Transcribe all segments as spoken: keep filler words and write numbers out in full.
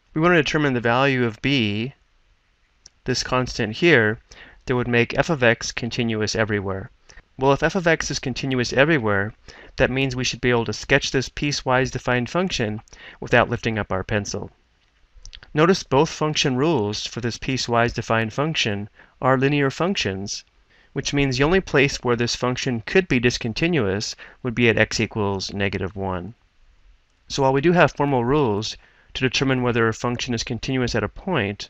we want to determine the value of b, this constant here, that would make f of x continuous everywhere. Well, if f of x is continuous everywhere, that means we should be able to sketch this piecewise defined function without lifting up our pencil. Notice both function rules for this piecewise defined function are linear functions, which means the only place where this function could be discontinuous would be at x equals negative one. So while we do have formal rules to determine whether a function is continuous at a point,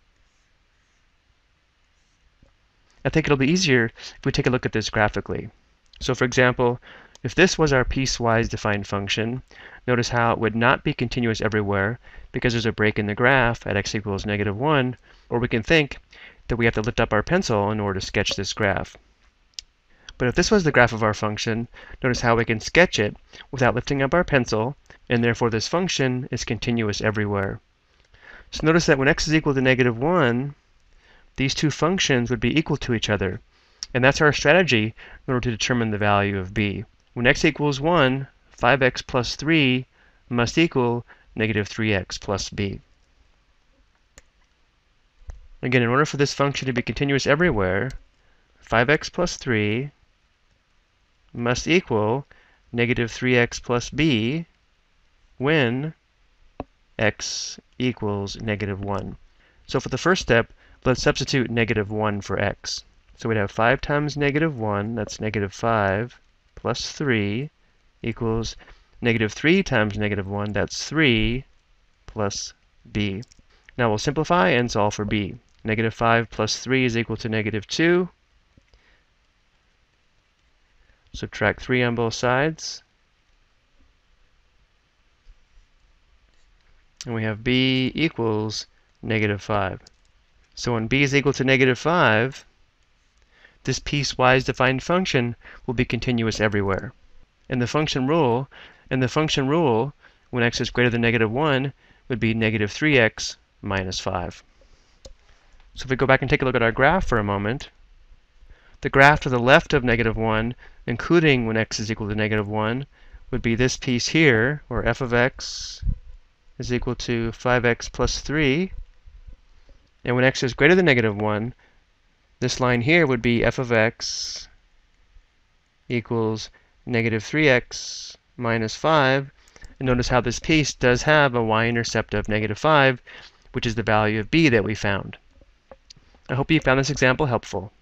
I think it'll be easier if we take a look at this graphically. So for example, if this was our piecewise defined function, notice how it would not be continuous everywhere because there's a break in the graph at x equals negative one, or we can think that we have to lift up our pencil in order to sketch this graph. But if this was the graph of our function, notice how we can sketch it without lifting up our pencil, and therefore this function is continuous everywhere. So notice that when x is equal to negative one, these two functions would be equal to each other. And that's our strategy in order to determine the value of b. When x equals one, five x plus three must equal negative three x plus b. Again, in order for this function to be continuous everywhere, five x plus three must equal negative three x plus b when x equals negative one. So for the first step, let's substitute negative one for x. So we'd have five times negative one, that's negative five, plus three equals negative three times negative one, that's three, plus b. Now we'll simplify and solve for b. Negative five plus three is equal to negative two. Subtract three on both sides. And we have b equals negative five. So when b is equal to negative five, this piecewise defined function will be continuous everywhere. And the function rule, and the function rule, when x is greater than negative one, would be negative three x minus five. So if we go back and take a look at our graph for a moment, the graph to the left of negative one, including when x is equal to negative one, would be this piece here, where f of x is equal to five x plus three. And when x is greater than negative one, this line here would be f of x equals negative three x minus five. And notice how this piece does have a y-intercept of negative five, which is the value of b that we found. I hope you found this example helpful.